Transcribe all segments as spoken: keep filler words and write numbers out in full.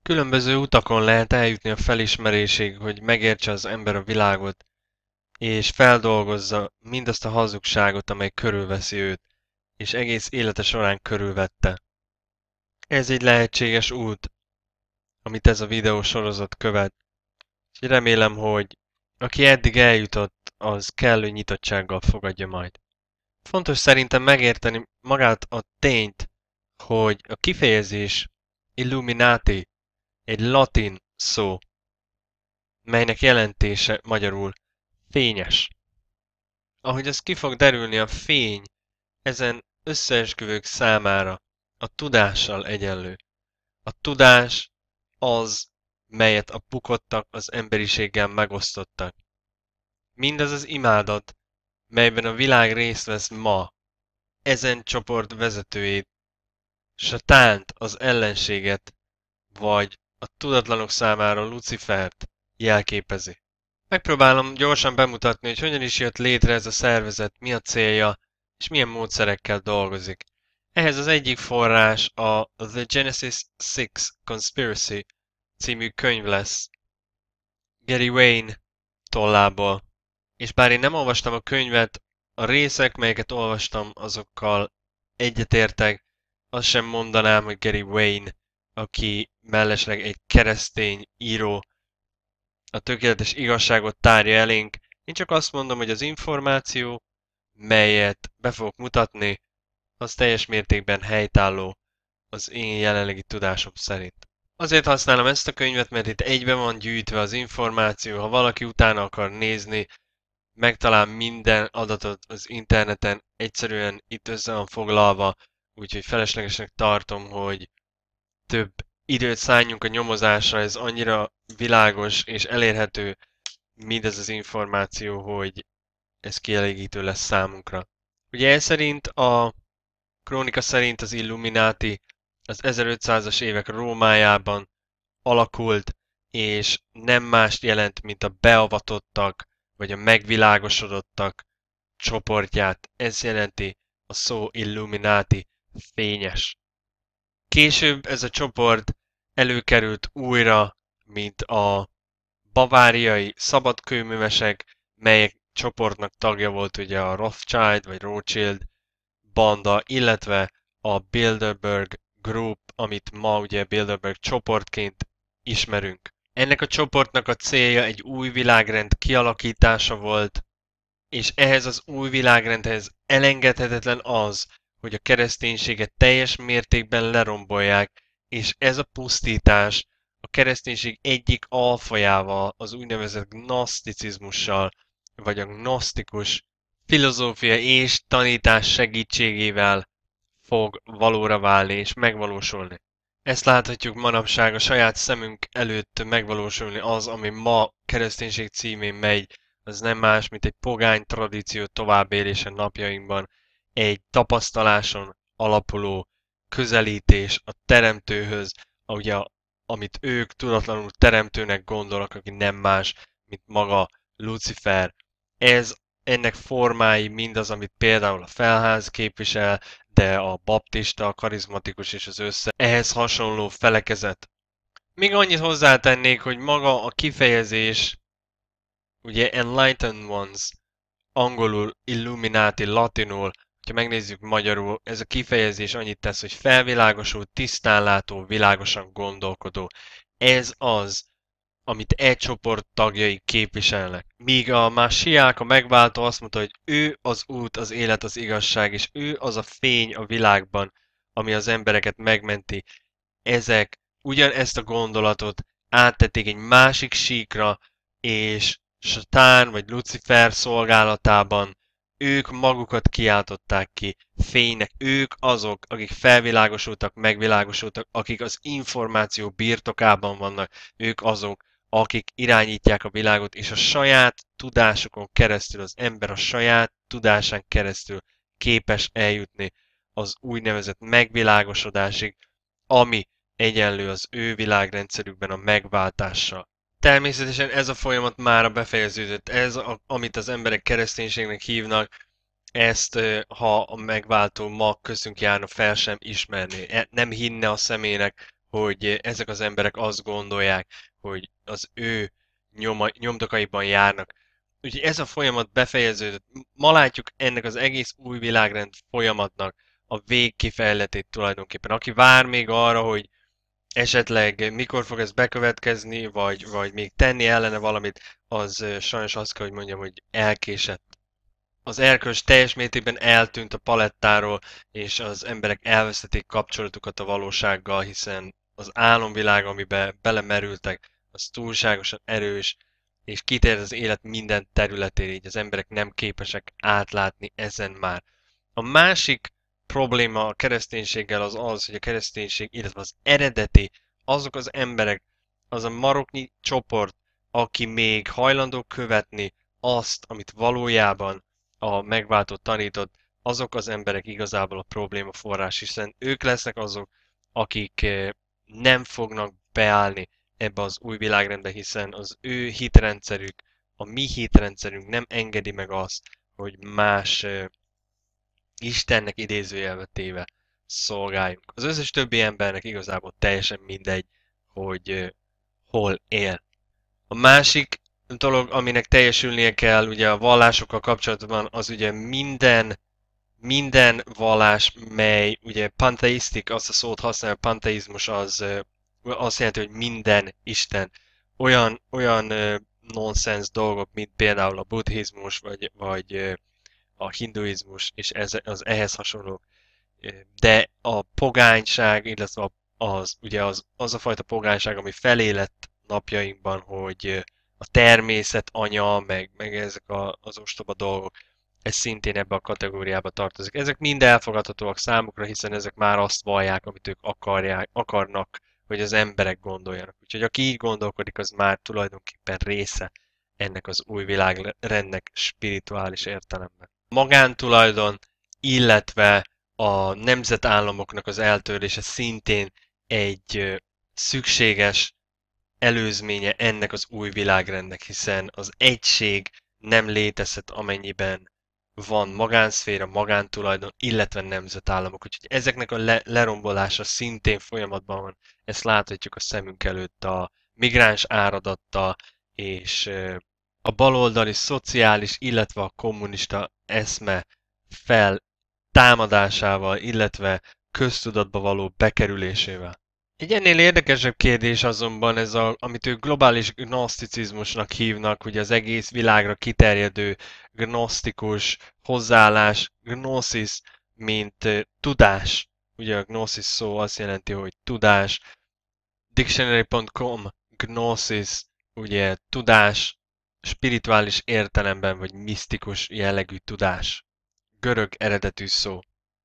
Különböző utakon lehet eljutni a felismerésig, hogy megértse az ember a világot, és feldolgozza mindazt a hazugságot, amely körülveszi őt, és egész élete során körülvette. Ez egy lehetséges út, amit ez a videó sorozat követ, és remélem, hogy aki eddig eljutott, az kellő nyitottsággal fogadja majd. Fontos szerintem megérteni magát a tényt, hogy a kifejezés Illuminati egy latin szó, melynek jelentése magyarul fényes. Ahogy az ki fog derülni, a fény ezen összeesküvők számára a tudással egyenlő. A tudás az, melyet a bukottak az emberiséggel megosztottak. Mindaz az imádat, melyben a világ részt vesz ma, ezen csoport vezetőjét, Satánt, az ellenséget, vagy a tudatlanok számára Lucifert jelképezi. Megpróbálom gyorsan bemutatni, hogy hogyan is jött létre ez a szervezet, mi a célja, és milyen módszerekkel dolgozik. Ehhez az egyik forrás a The Genesis Six Conspiracy című könyv lesz, Gary Wayne tollából. És bár én nem olvastam a könyvet, a részek, melyeket olvastam, azokkal egyetértek, azt sem mondanám, hogy Gary Wayne, aki mellesleg egy keresztény író, a tökéletes igazságot tárja elénk. Én csak azt mondom, hogy az információ, melyet be fogok mutatni, az teljes mértékben helytálló az én jelenlegi tudásom szerint. Azért használom ezt a könyvet, mert itt egyben van gyűjtve az információ, ha valaki utána akar nézni, megtalál minden adatot az interneten, egyszerűen itt össze van foglalva, úgyhogy feleslegesnek tartom, hogy több időt szálljunk a nyomozásra, ez annyira világos és elérhető mindez az információ, hogy ez kielégítő lesz számunkra. Ugye ez szerint a krónika szerint az Illuminati az ezerötszázas évek Rómájában alakult, és nem mást jelent, mint a beavatottak, vagy a megvilágosodottak csoportját. Ez jelenti a szó Illuminati, fényes. Később ez a csoport előkerült újra, mint a baváriai szabadkőművesek, melyek csoportnak tagja volt ugye a Rothschild vagy Rothschild banda, illetve a Bilderberg Group, amit ma ugye Bilderberg csoportként ismerünk. Ennek a csoportnak a célja egy új világrend kialakítása volt, és ehhez az új világrendhez elengedhetetlen az, hogy a kereszténységet teljes mértékben lerombolják, és ez a pusztítás a kereszténység egyik alfajával, az úgynevezett gnoszticizmussal, vagy a gnosztikus filozófia és tanítás segítségével fog valóra válni és megvalósulni. Ezt láthatjuk manapság a saját szemünk előtt megvalósulni, az, ami ma kereszténység címén megy, az nem más, mint egy pogány tradíció továbbélése napjainkban, egy tapasztaláson alapuló közelítés a teremtőhöz, ugye, amit ők tudatlanul teremtőnek gondolnak, aki nem más, mint maga Lucifer. Ez ennek formái mindaz, amit például a felház képvisel, de a baptista, a karizmatikus és az össze ehhez hasonló felekezet. Még annyit hozzátennék, hogy maga a kifejezés, ugye Enlightened Ones, angolul Illuminati, latinul, ha megnézzük magyarul, ez a kifejezés annyit tesz, hogy felvilágosult, tisztánlátó, világosan gondolkodó. Ez az, amit egy csoport tagjai képviselnek. Míg a másiák, a megváltó azt mondta, hogy ő az út, az élet, az igazság, és ő az a fény a világban, ami az embereket megmenti. Ezek ugyanezt a gondolatot áttették egy másik síkra, és Satán vagy Lucifer szolgálatában ők magukat kiáltották ki fénynek. Ők azok, akik felvilágosultak, megvilágosultak, akik az információ birtokában vannak. Ők azok, akik irányítják a világot, és a saját tudásukon keresztül, az ember a saját tudásán keresztül képes eljutni az úgynevezett megvilágosodásig, ami egyenlő az ő világrendszerükben a megváltással. Természetesen ez a folyamat mára befejeződött. Ez, a, amit az emberek kereszténységnek hívnak, ezt, ha a megváltó ma közünk járna, fel sem ismerné. Nem hinne a szemének, hogy ezek az emberek azt gondolják, hogy az ő nyoma, nyomdokaiban járnak. Úgyhogy ez a folyamat befejeződött. Ma látjuk ennek az egész új világrend folyamatnak a végkifejletét tulajdonképpen. Aki vár még arra, hogy esetleg mikor fog ez bekövetkezni, vagy, vagy még tenni ellene valamit, az sajnos azt kell, hogy mondjam, hogy elkésett. Az erkölcs teljes mértékben eltűnt a palettáról, és az emberek elvesztették kapcsolatukat a valósággal, hiszen az álomvilág, amiben belemerültek, az túlságosan erős, és kitér az élet minden területére, így az emberek nem képesek átlátni ezen már. A másik probléma a kereszténységgel az az, hogy a kereszténység, illetve az eredeti, azok az emberek, az a maroknyi csoport, aki még hajlandó követni azt, amit valójában a megváltó tanított, azok az emberek igazából a probléma forrás, hiszen ők lesznek azok, akik nem fognak beállni ebbe az új világrendbe, hiszen az ő hitrendszerük, a mi hitrendszerünk nem engedi meg azt, hogy más Istennek idézőjelbe téve szolgáljunk. Az összes többi embernek igazából teljesen mindegy, hogy uh, hol él. A másik dolog, aminek teljesülnie kell ugye a vallásokkal kapcsolatban, az ugye minden, minden vallás, mely ugye panteisztik, azt a szót használja, a panteizmus az uh, azt jelenti, hogy minden Isten. Olyan, olyan uh, nonsens dolgok, mint például a buddhizmus, vagy, vagy uh, a hinduizmus és ez, az ehhez hasonló. De a pogányság, illetve az, ugye az, az a fajta pogányság, ami felé lett napjainkban, hogy a természet anya, meg, meg ezek a, az ostoba dolgok, ez szintén ebbe a kategóriába tartozik. Ezek mind elfogadhatóak számukra, hiszen ezek már azt vallják, amit ők akarják, akarnak, hogy az emberek gondoljanak. Úgyhogy aki így gondolkodik, az már tulajdonképpen része ennek az új világrendnek spirituális értelemben. Magántulajdon, illetve a nemzetállamoknak az eltörlése szintén egy szükséges előzménye ennek az új világrendnek, hiszen az egység nem létezhet, amennyiben van magánszféra, magántulajdon, illetve nemzetállamok. Úgyhogy ezeknek a le- lerombolása szintén folyamatban van. Ezt láthatjuk a szemünk előtt a migráns áradatta és a baloldali szociális, illetve a kommunista eszme fel támadásával, illetve köztudatba való bekerülésével. Egy ennél érdekesebb kérdés azonban ez, a, amit ők globális gnoszticizmusnak hívnak, hogy az egész világra kiterjedő gnosztikus hozzáállás, gnosis, mint uh, tudás. Ugye a gnosis szó azt jelenti, hogy tudás. dictionary pont com, gnosis, ugye tudás, spirituális értelemben, vagy misztikus jellegű tudás. Görög eredetű szó.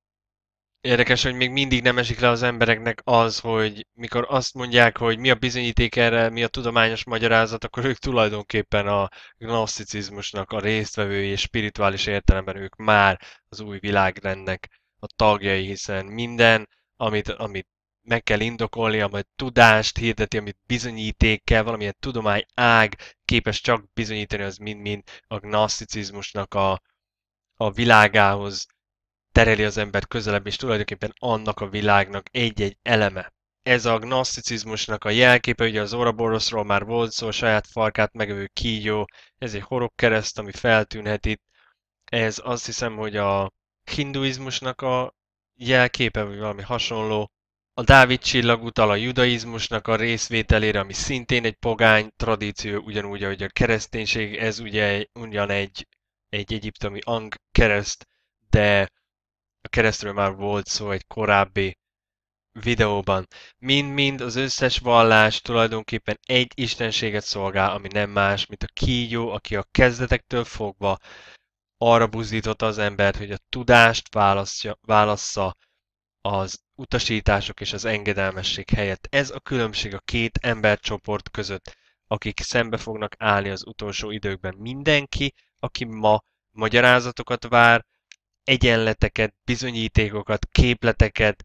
Érdekes, hogy még mindig nem esik le az embereknek az, hogy mikor azt mondják, hogy mi a bizonyíték erre, mi a tudományos magyarázat, akkor ők tulajdonképpen a gnoszticizmusnak a résztvevői és spirituális értelemben ők már az új világrendnek a tagjai, hiszen minden, amit, amit meg kell indokolni, amit tudást hirdeti, amit bizonyíték kell, valamilyen tudomány ág képes csak bizonyítani, az mind-mind a gnoszticizmusnak a, a világához tereli az ember közelebb, és tulajdonképpen annak a világnak egy-egy eleme. Ez a gnoszticizmusnak a jelképe, ugye az Ouroborosról már volt szó, a saját farkát megövő kígyó, ez egy horogkereszt, ami feltűnhet itt. Ez azt hiszem, hogy a hinduizmusnak a jelképe, vagy valami hasonló. A Dávid csillag utal a judaizmusnak a részvételére, ami szintén egy pogány tradíció, ugyanúgy, ahogy a kereszténység, ez ugye ugyan egy, egy egyiptomi ang kereszt, de a keresztről már volt szó egy korábbi videóban. Mind-mind az összes vallás tulajdonképpen egy istenséget szolgál, ami nem más, mint a kígyó, aki a kezdetektől fogva arra buzdította az embert, hogy a tudást választja, válassza az utasítások és az engedelmesség helyett. Ez a különbség a két embercsoport között, akik szembe fognak állni az utolsó időkben. Mindenki, aki ma magyarázatokat vár, egyenleteket, bizonyítékokat, képleteket,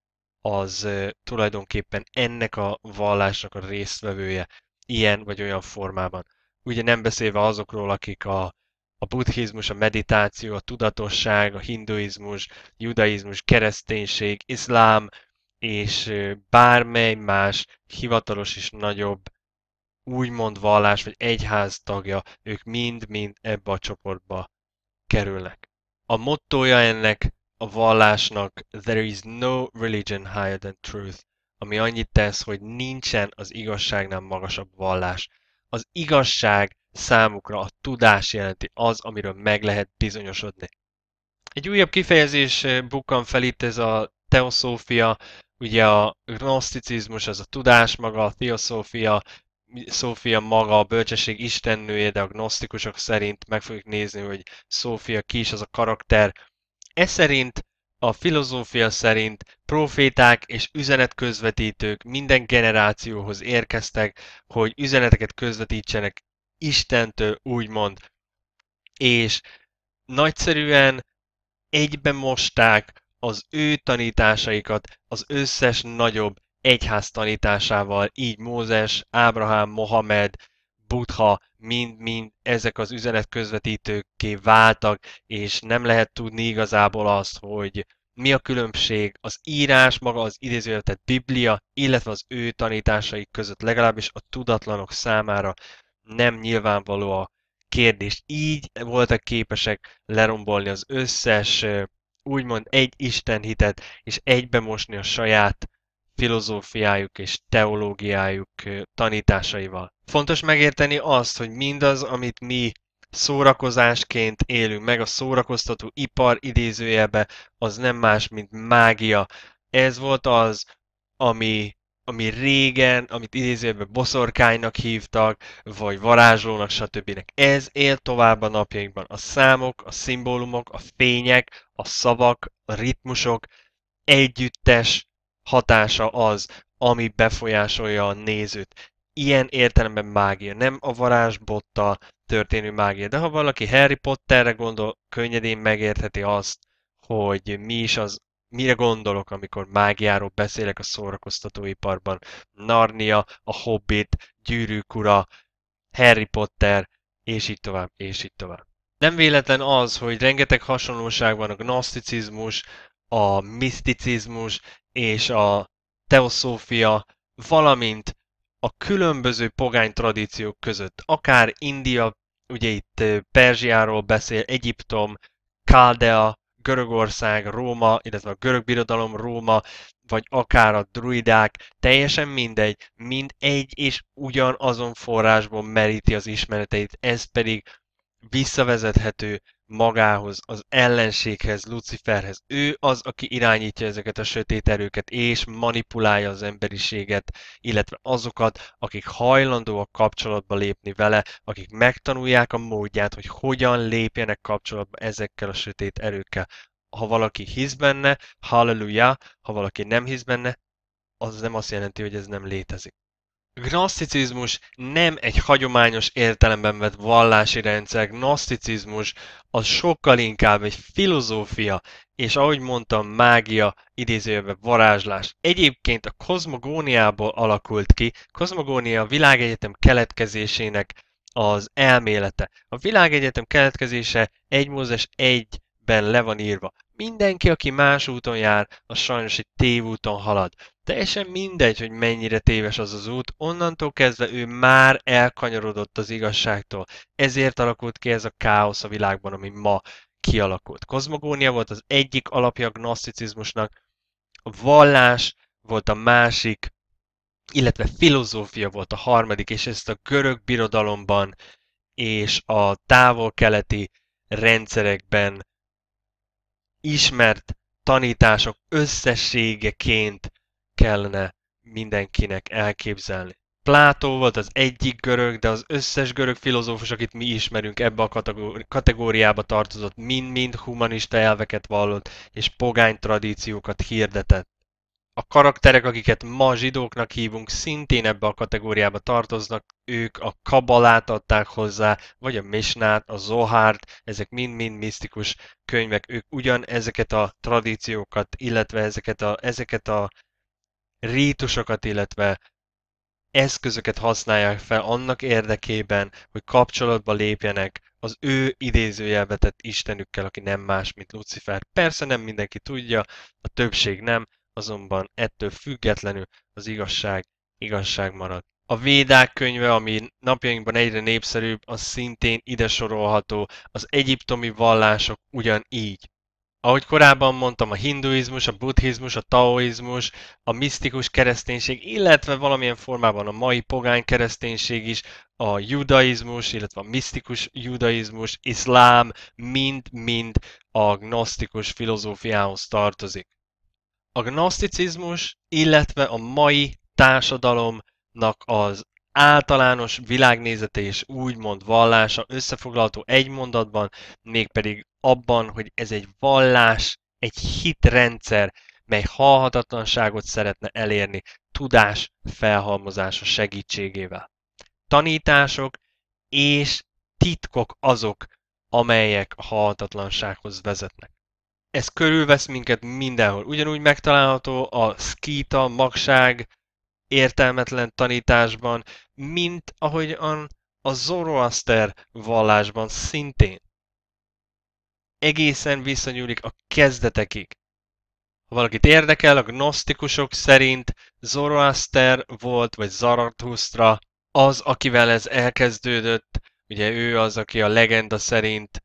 az uh, tulajdonképpen ennek a vallásnak a résztvevője ilyen vagy olyan formában. Ugye nem beszélve azokról, akik a, a buddhizmus, a meditáció, a tudatosság, a hinduizmus, judaizmus, kereszténység, iszlám, és bármely más hivatalos és nagyobb úgymond vallás vagy egyház tagja, ők mind-mind ebbe a csoportba kerülnek. A mottója ennek a vallásnak There is no religion higher than truth, ami annyit tesz, hogy nincsen az igazságnál magasabb vallás. Az igazság számukra a tudás jelenti az, amiről meg lehet bizonyosodni. Egy újabb kifejezés bukkan fel itt, ez a teoszófia, ugye a gnoszticizmus, az a tudás maga, a teoszófia, Szófia maga a bölcsesség istennője, de a gnosztikusok szerint meg fogjuk nézni, hogy Szófia ki is az a karakter. Ez szerint, a filozófia szerint proféták és üzenetközvetítők minden generációhoz érkeztek, hogy üzeneteket közvetítsenek Istentől, úgymond, és nagyszerűen egybe mosták az ő tanításaikat az összes nagyobb egyház tanításával, így Mózes, Ábrahám, Mohamed, Buddha, mind-mind ezek az üzenetközvetítőkké váltak, és nem lehet tudni igazából azt, hogy mi a különbség az írás, maga az idézőjelet Biblia, illetve az ő tanításaik között, legalábbis a tudatlanok számára nem nyilvánvaló a kérdés. Így voltak képesek lerombolni az összes úgymond egy Isten hitet, és egybemosni a saját filozófiájuk és teológiájuk tanításaival. Fontos megérteni azt, hogy mindaz, amit mi szórakozásként élünk meg, a szórakoztató ipar idézőjebe, az nem más, mint mágia. Ez volt az, ami ami régen, amit idézőjelben boszorkánynak hívtak, vagy varázslónak, stb. Ez él tovább a napjainkban. A számok, a szimbólumok, a fények, a szavak, a ritmusok együttes hatása az, ami befolyásolja a nézőt. Ilyen értelemben mágia, nem a varázsbottal történő mágia. De ha valaki Harry Potterre gondol, könnyedén megértheti azt, hogy mi is az, mire gondolok, amikor mágiáról beszélek a szórakoztatóiparban. Narnia, a Hobbit, Gyűrűk ura, Harry Potter, és így tovább, és így tovább. Nem véletlen az, hogy rengeteg hasonlóság van a gnoszticizmus, a miszticizmus és a teoszófia, valamint a különböző pogány tradíciók között. Akár India, ugye itt Perzsiáról beszél, Egyiptom, Kaldea, Görögország, Róma, illetve a görög birodalom, Róma, vagy akár a druidák, teljesen mindegy, mind egy és ugyanazon forrásból meríti az ismereteit, ez pedig visszavezethető magához, az ellenséghez, Luciferhez. Ő az, aki irányítja ezeket a sötét erőket, és manipulálja az emberiséget, illetve azokat, akik hajlandóak kapcsolatba lépni vele, akik megtanulják a módját, hogy hogyan lépjenek kapcsolatba ezekkel a sötét erőkkel. Ha valaki hisz benne, halleluja, ha valaki nem hisz benne, az nem azt jelenti, hogy ez nem létezik. A gnoszticizmus nem egy hagyományos értelemben vett vallási rendszer, gnoszticizmus az sokkal inkább egy filozófia, és ahogy mondtam, mágia, idézőjelben varázslás. Egyébként a kozmogóniából alakult ki, kozmogónia a világegyetem keletkezésének az elmélete. A világegyetem keletkezése egy Mózes egyben le van írva. Mindenki, aki más úton jár, az sajnos egy tévúton halad. Teljesen mindegy, hogy mennyire téves az az út, onnantól kezdve ő már elkanyarodott az igazságtól. Ezért alakult ki ez a káosz a világban, ami ma kialakult. Kozmogónia volt az egyik alapja a gnoszticizmusnak, a vallás volt a másik, illetve filozófia volt a harmadik, és ezt a görög birodalomban és a távol-keleti rendszerekben ismert tanítások összességeként kellene mindenkinek elképzelni. Plátó volt az egyik görög, de az összes görög filozófus, akit mi ismerünk, ebbe a kategóriába tartozott, mind-mind humanista elveket vallott, és pogány tradíciókat hirdetett. A karakterek, akiket ma zsidóknak hívunk, szintén ebbe a kategóriába tartoznak, ők a kabalát adták hozzá, vagy a misnát, a zohárt, ezek mind-mind misztikus könyvek, ők ugyan ezeket a tradíciókat, illetve ezeket a, ezeket a rítusokat, illetve eszközöket használják fel annak érdekében, hogy kapcsolatba lépjenek az ő idézőjelbe tett istenükkel, aki nem más, mint Lucifer. Persze nem mindenki tudja, a többség nem, azonban ettől függetlenül az igazság igazság marad. A Védák könyve, ami napjainkban egyre népszerűbb, az szintén ide sorolható, az egyiptomi vallások ugyanígy. Ahogy korábban mondtam, a hinduizmus, a buddhizmus, a taoizmus, a misztikus kereszténység, illetve valamilyen formában a mai pogány kereszténység is, a judaizmus, illetve a misztikus judaizmus, iszlám, mind-mind a gnosztikus filozófiához tartozik. A gnoszticizmus, illetve a mai társadalomnak az általános világnézete és úgymond vallása összefoglalható egy mondatban, mégpedig abban, hogy ez egy vallás, egy hitrendszer, mely halhatatlanságot szeretne elérni tudás felhalmozása segítségével. Tanítások és titkok azok, amelyek a halhatatlansághoz vezetnek. Ez körülvesz minket mindenhol. Ugyanúgy megtalálható a szkíta, magság értelmetlen tanításban, mint ahogyan a Zoroaster vallásban szintén. Egészen visszanyúlik a kezdetekig. Ha valakit érdekel, a gnosztikusok szerint Zoroaster volt, vagy Zarathustra az, akivel ez elkezdődött. Ugye ő az, aki a legenda szerint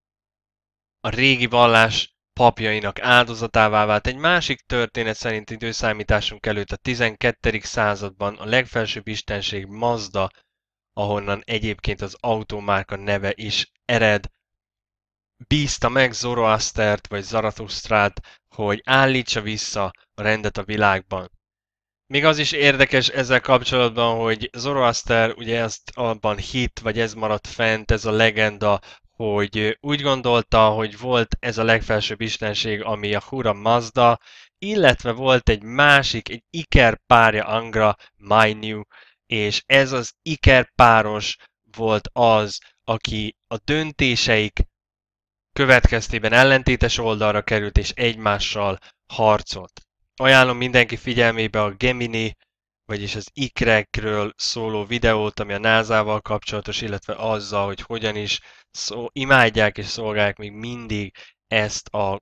a régi vallás papjainak áldozatává vált. Egy másik történet szerint időszámításunk előtt a tizenkettedik században a legfelsőbb istenség Mazda, ahonnan egyébként az autómárka neve is ered, bízta meg Zoroastert vagy Zarathusztrát, hogy állítsa vissza a rendet a világban. Még az is érdekes ezzel kapcsolatban, hogy Zoroaster ugye ezt abban hit, vagy ez maradt fent, ez a legenda, hogy úgy gondolta, hogy volt ez a legfelsőbb istenség, ami a Ahura Mazda, illetve volt egy másik, egy Iker párja Angra Mainyu, és ez az Iker páros volt az, aki a döntéseik következtében ellentétes oldalra került és egymással harcolt. Ajánlom mindenki figyelmébe a Gemini, vagyis az ikrekről szóló videót, ami a názával kapcsolatos, illetve azzal, hogy hogyan is szó, imádják és szolgálják még mindig ezt a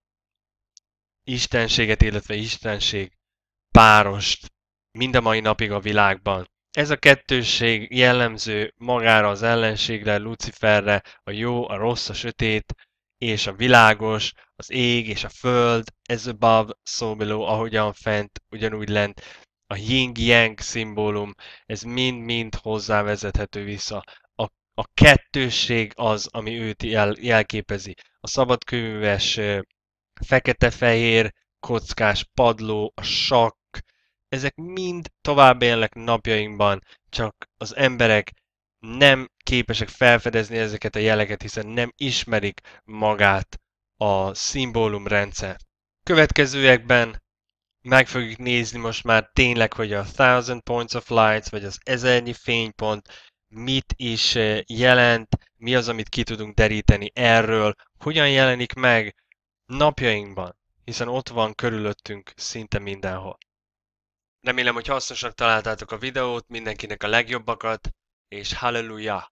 istenséget, illetve istenség párost mind a mai napig a világban. Ez a kettősség jellemző magára az ellenségre, Luciferre, a jó, a rossz, a sötét, és a világos, az ég és a föld, as above, so below, ahogyan fent, ugyanúgy lent. A yin-yang szimbólum, ez mind-mind hozzávezethető vissza. A, a kettősség az, ami őt jel, jelképezi. A szabadkőműves fekete-fehér kockás padló, a sakk, ezek mind tovább élnek napjainkban, csak az emberek nem képesek felfedezni ezeket a jeleket, hiszen nem ismerik magát a szimbólumrendszer. Következőekben meg fogjuk nézni most már tényleg, hogy a Thousand Points of Light, vagy az ezernyi fénypont mit is jelent, mi az, amit ki tudunk deríteni erről, hogyan jelenik meg napjainkban, hiszen ott van körülöttünk szinte mindenhol. Remélem, hogy hasznosak találtátok a videót, mindenkinek a legjobbakat, és halleluja!